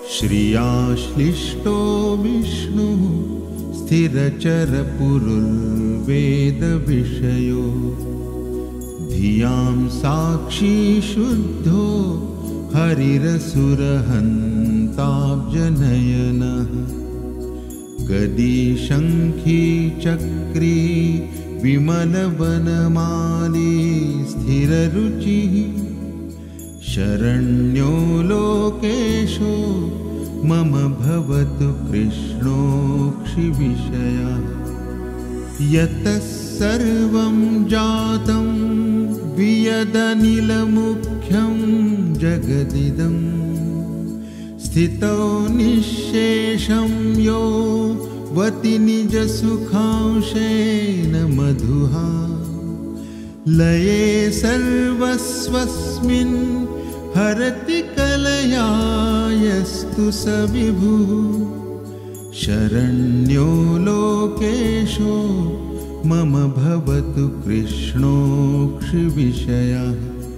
श्रियाश्लिष्टो विष्णुः स्थिरचरपुरुर्वेदविषयो धियां साक्षी शुद्धो हरिरसुरहन्ताब्जनयनः गदी शङ्खी चक्री विमलवनमाली स्थिररुचिः शरण्यो लोकेशो मम भवतु कृष्णोऽक्षिविषयः यतः सर्वं जातं वियदनिलमुख्यं जगदिदं स्थितो निःशेषं यो वति निजसुखांशेन मधुहा लये सर्वस्वस्मिन् हरति कलया यस्तु स विभुः शरण्यो लोकेशो मम भवतु कृष्णोऽक्षिविषयः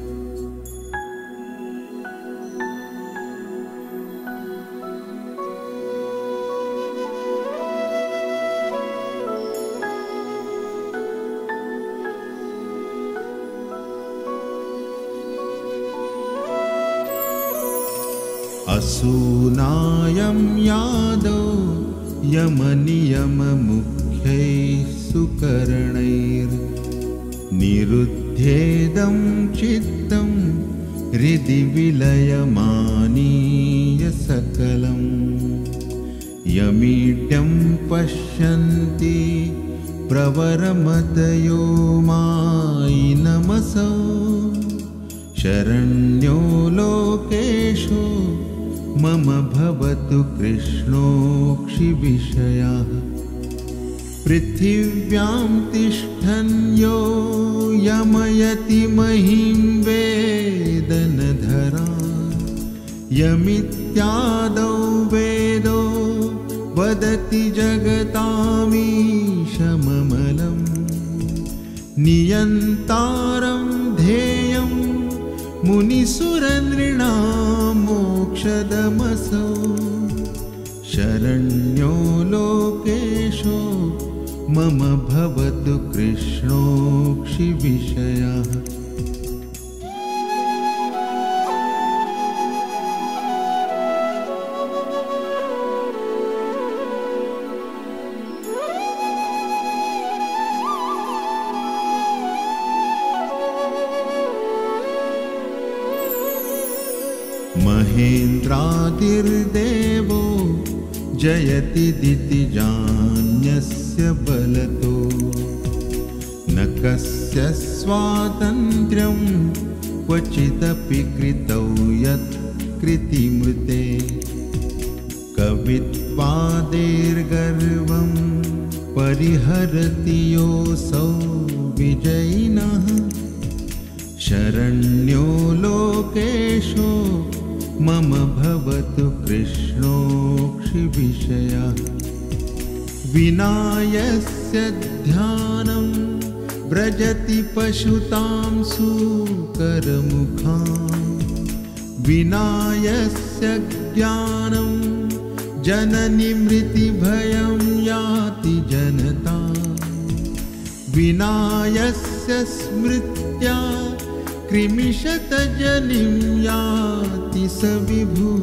असूनायं यादो यमनियममुख्यैः सुकरणैर्निरुध्येदं चित्तं हृदि विलयमानीय सकलं यमीड्यं पश्यन्ति प्रवरमतयो मायि नमसो शरण्यो लोकेशो मम भवतु कृष्णोऽक्षिविषयः पृथिव्यां तिष्ठन् यो यमयति महीं वेदनधरा यमित्यादौ वेदो वदति जगतामीशममलं नियन्तारं ध्येयं मुनिसुरनृणां मोक्षदमसो शरण्यो लोकेशो मम भवतु कृष्णोऽक्षिविषयः महेन्द्रादिर्देवो जयति दितिजान्यस्य बलतो न कस्य स्वातन्त्र्यं क्वचिदपि कृतौ यत् कृतिमृते कवित्वादेर्गर्वं परिहरति योऽसौ विजयिनः शरण्यो लोकेशो मम भवतु कृष्णोऽक्षिविषयः विनायस्य ध्यानं व्रजति पशुतां सुकरमुखां विनायस्य ज्ञानं जननि मृतिभयं याति जनता विनायस्य स्मृत्या कृमिशतजनिं याति स विभुः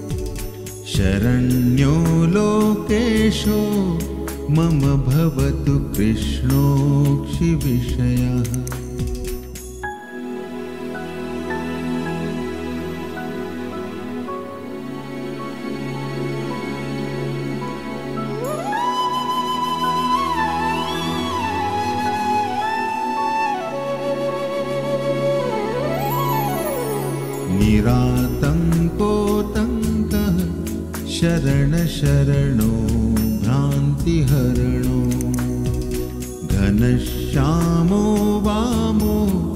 शरण्यो लोकेशो मम भवतु कृष्णोऽक्षिविषयः निरातङ्कोऽतङ्कः शरणशरणो भ्रान्तिहरणो घनश्यामो वामो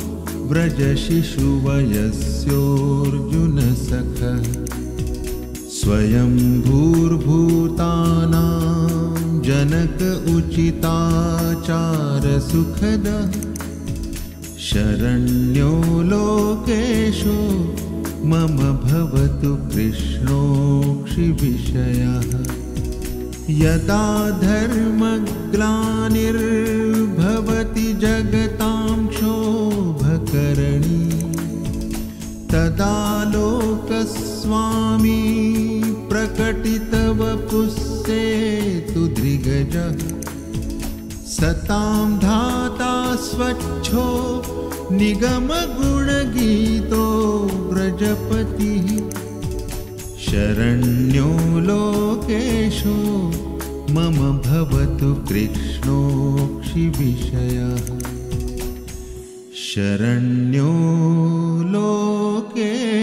व्रजशिशुवयस्योऽर्जुनसखः स्वयं भूर्भूतानां जनक उचिताचारसुखदः शरण्यो लोकेशो मम भवतु कृष्णोऽक्षिविषयः यदा धर्मग्लानिर्भवति जगतां क्षोभकरणी तदा लोकस्वामी प्रकटितवपुस्सेतु धृगजः सतां धाता स्वच्छो निगमगुणगीतो व्रजपतिः शरण्यो लोकेशो मम भवतु कृष्णोऽक्षिविषयः शरण्यो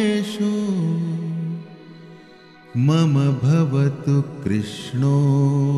लोकेशो मम भवतु कृष्णोऽक्षिविषयः।